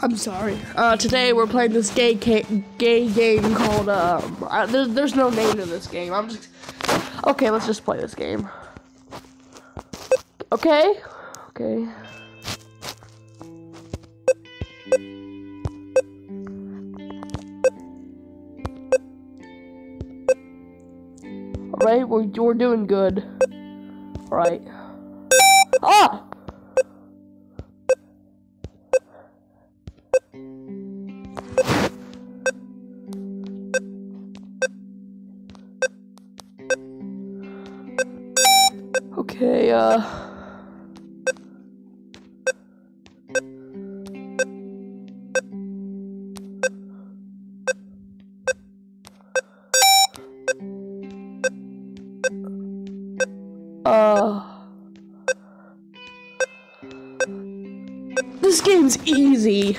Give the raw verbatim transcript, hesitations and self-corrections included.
I'm sorry. Uh, today we're playing this gay gay game called um. Uh, there's there's no name to this game. I'm just okay. Let's just play this game. Okay. Okay. All right, we're we're doing good. All right. Ah. Okay, uh... Uh... This game's easy.